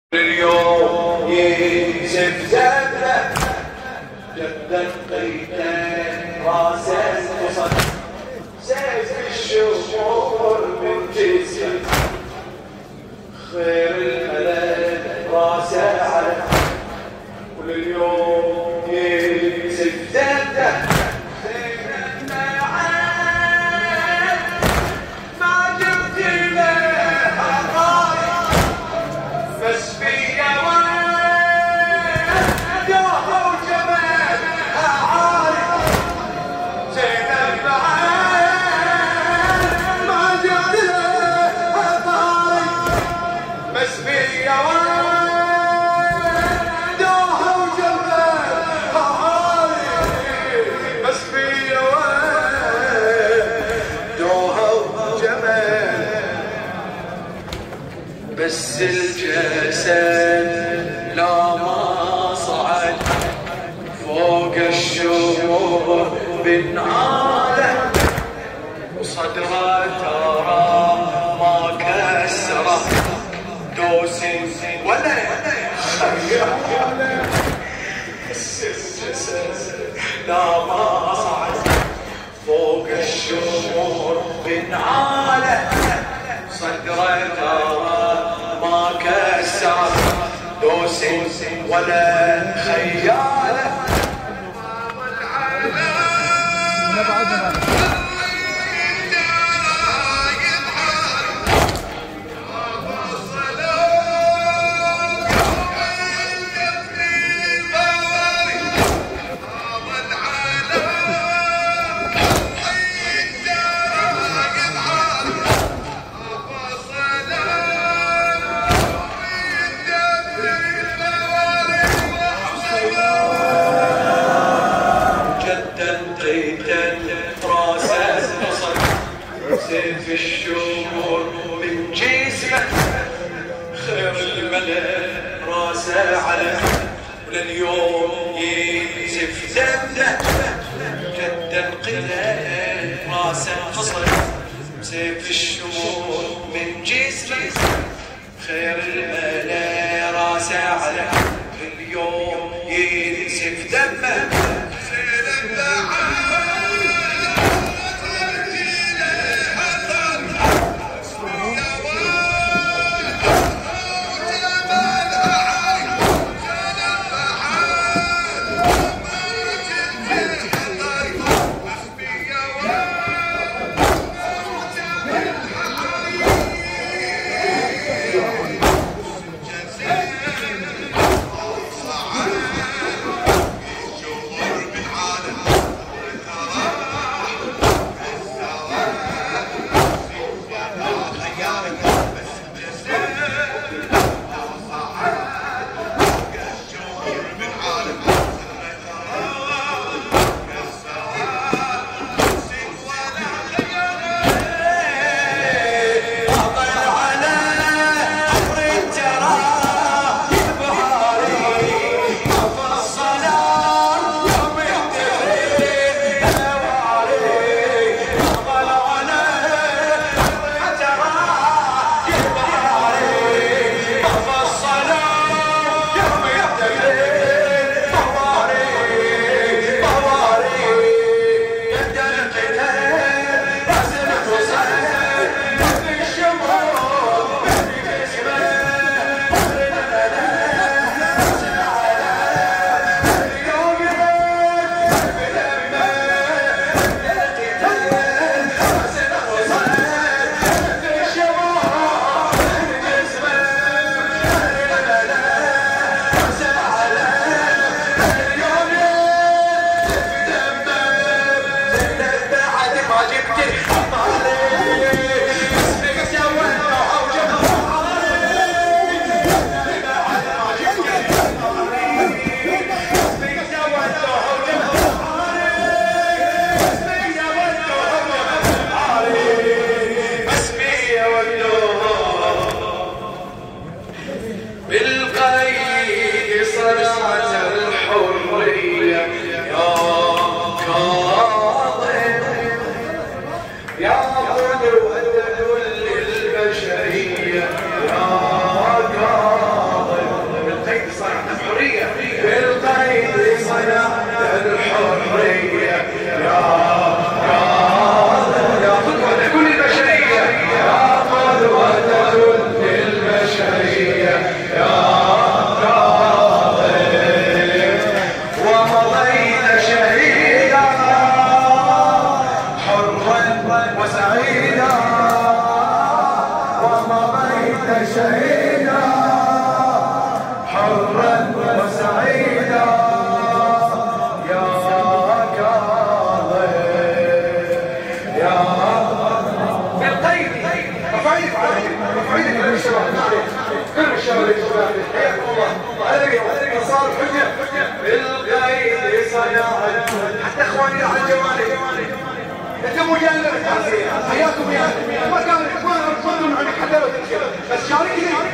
اليوم ينزف جدة جدة قيتين راسه وصل سيف الشمور من جسم خير الملك راسه على ولليوم ينزف جدة بس الجسد لا ما صعد فوق الشمور بنعاله وصدره ترى ما كسره دوس ولا خياله بس الجسد لا ما صعد فوق الشمور بنعاله صدره ترى ما كسر دوس ولا خياله سيف الشمور من جسمه خير الملك راسه على ولليوم ينزف دمه جدا قلال راسه فصل سيف الشمور من جسمه خير الملك راسه على اليوم ينزف دمه حياكم ويانا. ما كان اخوان ارفضوا عنك حتى لو تنشر، بس شاركني